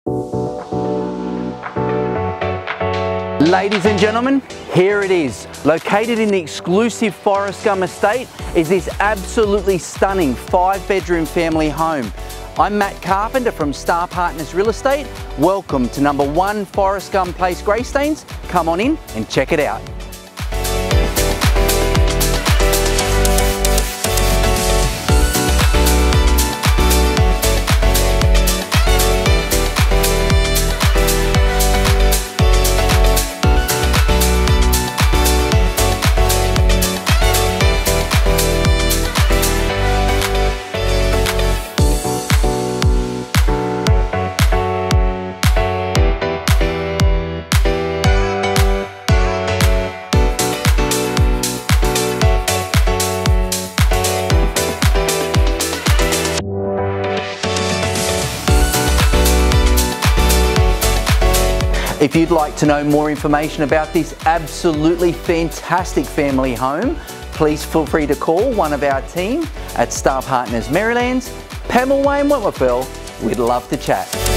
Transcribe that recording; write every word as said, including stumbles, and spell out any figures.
Ladies and gentlemen, here it is. Located in the exclusive Forest Gum Estate is this absolutely stunning five bedroom family home. I'm Matt Carpenter from Star Partners Real Estate. Welcome to number one Forest Gum Place, Greystanes. Come on in and check it out. If you'd like to know more information about this absolutely fantastic family home, please feel free to call one of our team at Star Partners Marylands, Pamela Wayne Whitwell. We'd love to chat.